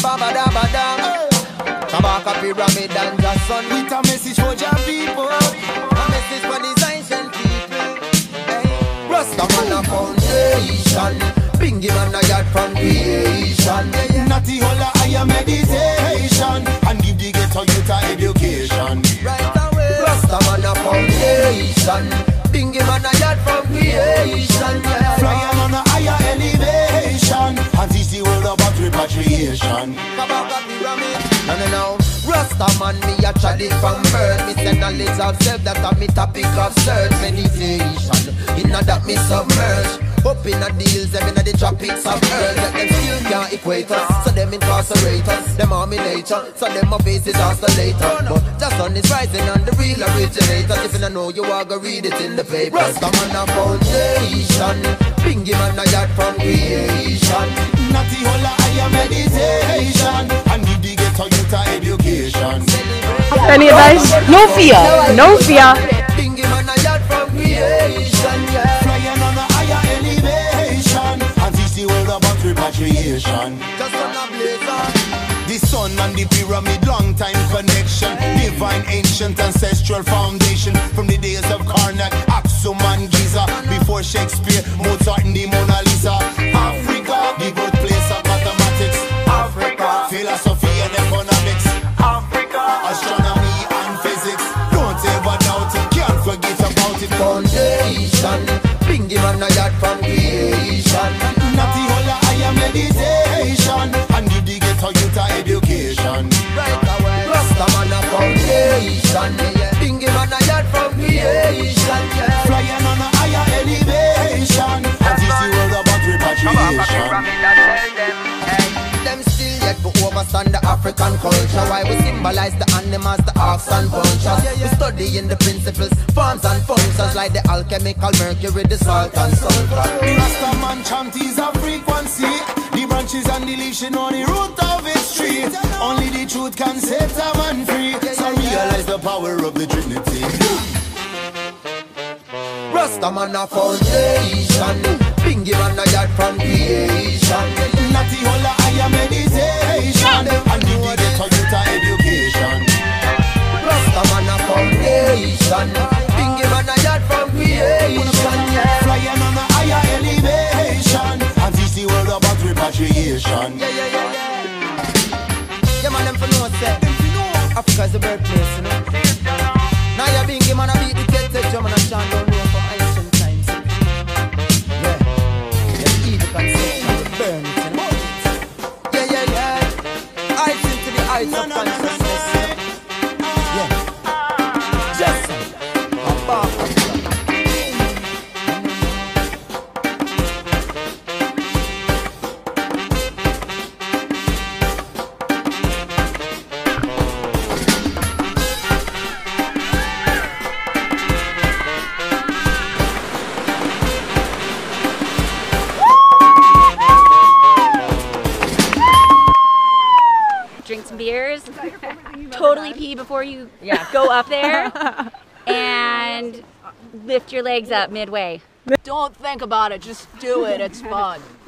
Babadabadam. Kabaka pyramid and Jason with a message for your people. A message for the ancient people. Hey. Rastaman a foundation. Bingy man a yard from creation. Natty holla higher meditation. And give the ghetto youth a education. Right away. Rastaman a foundation. Bingy man a yard from creation. Flying on a higher elevation. And teach the world about repatriation. Kabaka pyramid. No. Rasta man, me a chat it from birth. Me say knowledge of self, that a me topic of search. Meditation, inna that me submerge. Up inna the hills, them inna the tropics of earth. Let them still can't equate us, so them incarcerate us. Them army nature, so them my face is hostile later. But the sun is rising on the real originator. If you don't know, you are gonna read it in the paper. Rasta man a foundation. Bingy man a yard from creation. Natty holla higher meditation. And give the ghetto youth a education. Any advice? No fear. No fear. Bingy man a yard from creation. Flying on a higher elevation. And teach the world about repatriation. Just on a blazer. The sun and the pyramid, long time connection. Divine, ancient, ancestral foundation. From the days of Karnak, Aksum and Giza. Before Shakespeare, Mozart and the Mona Lisa. Africa, the birthplace of mathematics. Africa, philosophy and economics. Africa, astronomy and physics. Don't ever doubt it, can't forget about it. Foundation, Bingy man a yard from creation. Natty holla higher meditation. And give the ghetto youth a education. Right away. Rasta man a foundation. Bingy man a yard from creation. Flying on a higher elevation. And teach the world about repatriation. Them still yet to overstand the African culture. Why we symbolize the animals, the ox and vultures. We study in the principles, forms and functions. Like the alchemical mercury, the salt and sulfur. The Rasta man chant is a frequency. The branches and the leaves, you know the root of its tree. Only the truth can set a man free. So realize the power of the Trinity. Rasta man a foundation. Bingy man a yard from creation. Natty holla higher meditation. And give the ghetto youth a education. Rasta man a foundation. Bingy man a yard from creation. Flying on a higher elevation. And teach the world about repatriation. Yeah man, them for know say Africa's the birthplace, you know. Now you Bingy man a beat the ghetto drum and a chant down road from ancient times. Yeah, the evil conception to burn it, you know. Yeah. Heights into the heights of consciousness. Yeah. Just a bar. Drink some beers, totally pee before you go up there, and lift your legs up midway. Don't think about it, just do it, it's fun.